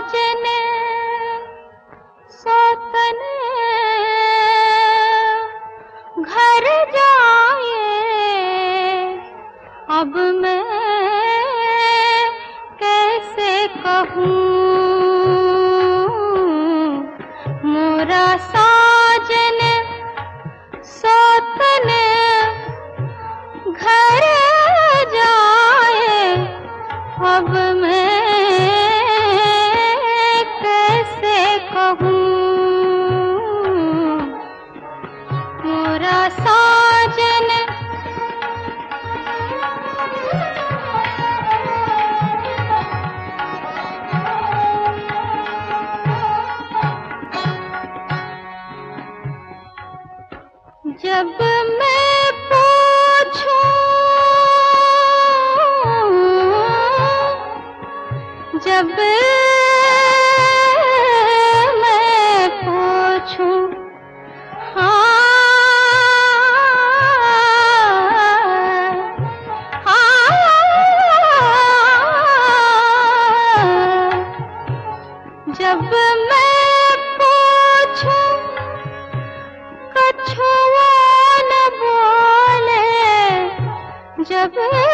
साजन सौतन घर जाए, अब मैं कैसे कहूँ मोरा साजन सौतन घर जाए, अब मैं कैसे कहूँ मोरा साजन। जब मैं पूछूं, जब मैं पूछूं, हाँ जब मैं पूछूं कछुआ न बोले, जब